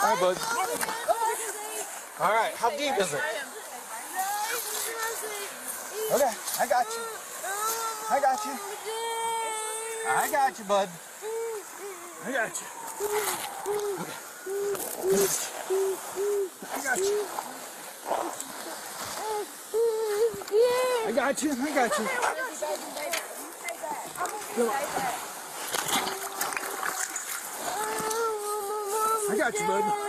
right, bud. All right, how deep is it? Okay, I got you. I got you. I got you, bud. I got you. Okay. I got you. I got you. I got you. I got you, bud.